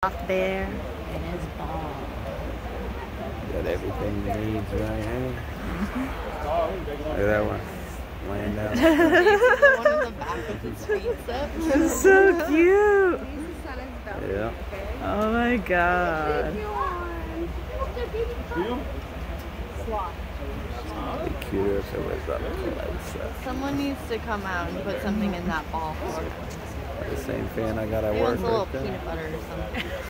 Sloth bear and his ball. Got everything he needs right here. Look at that one. Laying down. One in the back with his feet up. It's so cute. Yeah. Oh my god. It'd be cuter if it was up close. Someone needs to come out and put something in that ball for The same fan I got at Maybe work it's a little right there. peanut butter or something.